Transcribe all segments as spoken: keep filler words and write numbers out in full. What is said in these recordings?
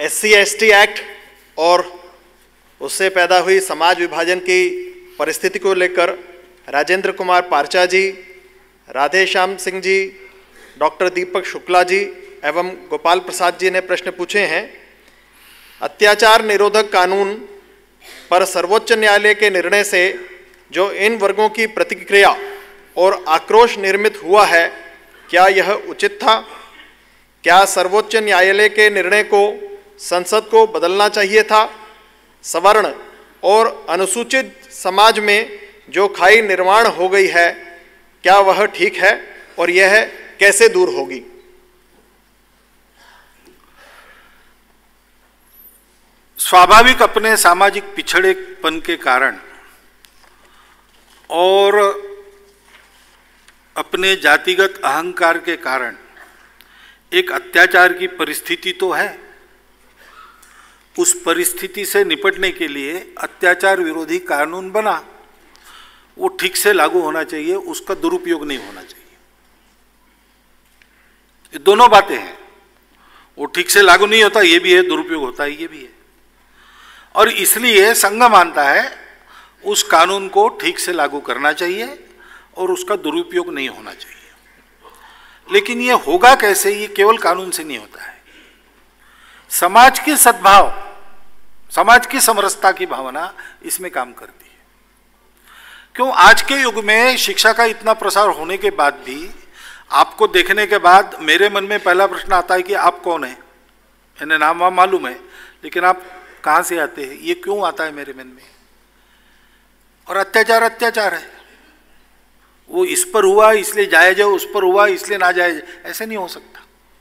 S C S T act और उससे पैदा हुई समाज विभाजन की परिस्थिति को लेकर राजेंद्र कुमार पारचा जी, राधेश्याम सिंह जी, डॉक्टर दीपक शुक्ला जी एवं गोपाल प्रसाद जी ने प्रश्न पूछे हैं। अत्याचार निरोधक कानून पर सर्वोच्च न्यायालय के निर्णय से जो इन वर्गों की प्रतिक्रिया और आक्रोश निर्मित हुआ है, क्या यह उचित था? क्या सर्वोच्च न्यायालय के निर्णय को संसद को बदलना चाहिए था? सवर्ण और अनुसूचित समाज में जो खाई निर्माण हो गई है, क्या वह ठीक है और यह कैसे दूर होगी? स्वाभाविक अपने सामाजिक पिछड़ेपन के कारण और अपने जातिगत अहंकार के कारण एक अत्याचार की परिस्थिति तो है। उस परिस्थिति से निपटने के लिए अत्याचार विरोधी कानून बना, वो ठीक से लागू होना चाहिए, उसका दुरुपयोग नहीं होना चाहिए। ये दोनों बातें हैं। वो ठीक से लागू नहीं होता ये भी है, दुरुपयोग होता है ये भी है। और इसलिए संघ मानता है उस कानून को ठीक से लागू करना चाहिए और उसका दुरुपयोग नहीं होना चाहिए। लेकिन ये होगा कैसे? ये केवल कानून से नहीं होता है। समाज की सद्भाव, समाज की समरसता की भावना इसमें काम करती है। क्यों आज के युग में शिक्षा का इतना प्रसार होने के बाद भी आपको देखने के बाद मेरे मन में पहला प्रश्न आता है कि आप कौन है? मैंने नाम वाम मालूम है, लेकिन आप कहां से आते हैं? ये क्यों आता है मेरे मन में? और अत्याचार अत्याचार है। वो इस पर हुआ इसलिए जायज है, उस पर हुआ इसलिए ना जायज, ऐसे नहीं हो सकता।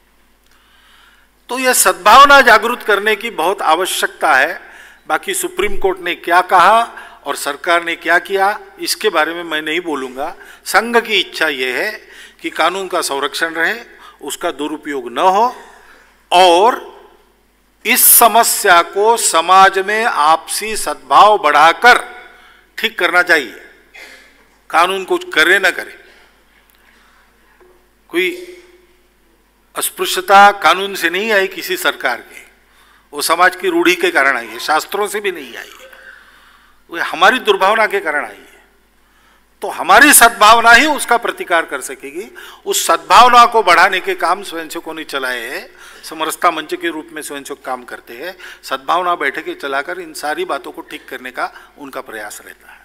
तो यह सद्भावना जागृत करने की बहुत आवश्यकता है। बाकी सुप्रीम कोर्ट ने क्या कहा और सरकार ने क्या किया, इसके बारे में मैं नहीं बोलूंगा। संघ की इच्छा यह है कि कानून का संरक्षण रहे, उसका दुरुपयोग न हो और इस समस्या को समाज में आपसी सद्भाव बढ़ाकर ठीक करना चाहिए। कानून कुछ करे ना करे, कोई अस्पृश्यता कानून से नहीं आई किसी सरकार के, वो समाज की रूढ़ी के कारण आई है, शास्त्रों से भी नहीं आई है, वो हमारी दुर्भावना के कारण आई है। तो हमारी सद्भावना ही उसका प्रतिकार कर सकेगी। उस सद्भावना को बढ़ाने के काम स्वयंसेवकों ने चलाए हैं। समरसता मंच के रूप में स्वयंसेवक काम करते हैं। सद्भावना बैठकें चलाकर इन सारी बातों को ठीक करने का उनका प्रयास रहता है।